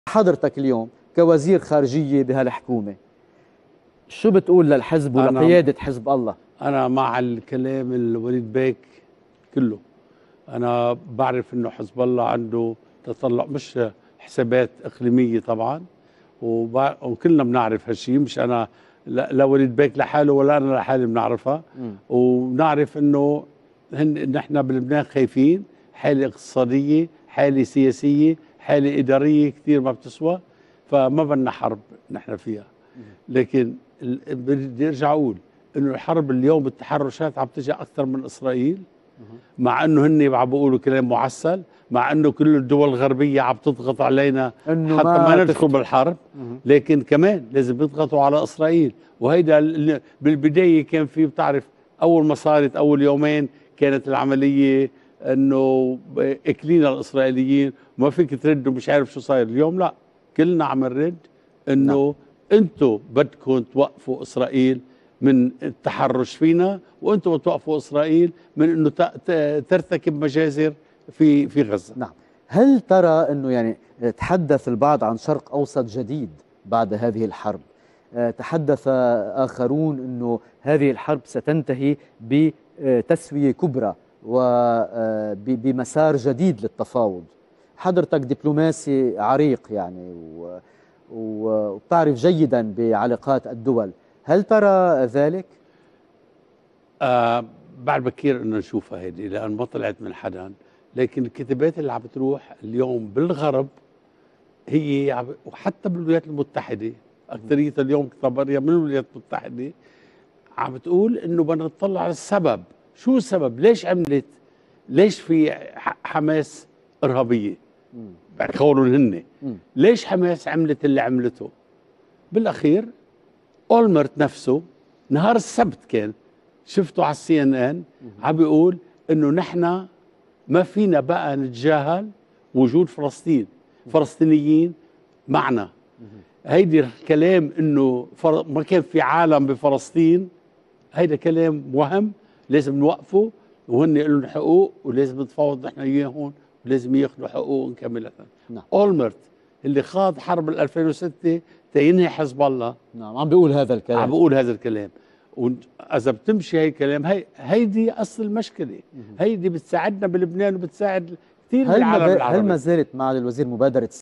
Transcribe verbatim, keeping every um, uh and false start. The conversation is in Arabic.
حضرتك اليوم كوزير خارجية بهالحكومة شو بتقول للحزب ولقيادة حزب الله؟ أنا مع الكلام الوليد بيك كله. أنا بعرف إنه حزب الله عنده تطلع، مش حسابات إقليمية طبعا، وب... وكلنا بنعرف هالشيء، مش أنا لا, لا وليد بيك لحاله ولا أنا لحالي بنعرفها. م. وبنعرف إنه هن نحن بلبنان خايفين، حالة اقتصادية، حالة سياسية، حالة إدارية كثير ما بتسوى، فما بدنا حرب نحن فيها. لكن بدي ارجع اقول انه الحرب اليوم بالتحرشات عم تجي اكثر من اسرائيل، مع انه هن عم بيقولوا كلام معسل، مع انه كل الدول الغربيه عم تضغط علينا إنه حتى ما ما ندخل بالحرب، لكن كمان لازم يضغطوا على اسرائيل. وهيدا بالبدايه كان في، بتعرف اول ما صارت اول يومين كانت العمليه انه اكلين الاسرائيليين وما فيك ترد ومش عارف شو صاير. اليوم لا، كلنا عم نرد انه انتم بدكم توقفوا اسرائيل من التحرش فينا، وانتم توقفوا اسرائيل من انه ترتكب مجازر في في غزه. نعم. هل ترى انه يعني تحدث البعض عن شرق اوسط جديد بعد هذه الحرب؟ تحدث اخرون انه هذه الحرب ستنتهي بتسويه كبرى وبمسار جديد للتفاوض. حضرتك دبلوماسي عريق يعني و وبتعرف جيدا بعلاقات الدول، هل ترى ذلك؟ آه بعد بكير انه نشوفها هيدي، لان ما طلعت من حدا، لكن الكتابات اللي عم بتروح اليوم بالغرب هي، وحتى بالولايات المتحده اكثريه اليوم خبريه من الولايات المتحده عم بتقول انه بدنا نطلع على السبب. شو السبب؟ ليش عملت؟ ليش في حماس ارهابيه؟ بقولوا هن ليش حماس عملت اللي عملته؟ بالاخير اولمرت نفسه نهار السبت كان شفته على السي ان ان عم بيقول انه نحن ما فينا بقى نتجاهل وجود فلسطين، فلسطينيين معنا. هيدي الكلام انه ما كان في عالم بفلسطين، هيدا كلام وهم لازم نوقفه، وهن لهم حقوق ولازم نتفاوض نحن وياهم ولازم ياخذوا حقوقهم كامله. نعم. اولمرت اللي خاض حرب ألفين وستة تينهي حزب الله، نعم، عم بيقول هذا الكلام، عم بيقول هذا الكلام. واذا بتمشي هي الكلام، هي هيدي اصل المشكله، هيدي بتساعدنا بلبنان وبتساعد كثير من العالم العربي. هل ما زالت مع الوزير مبادره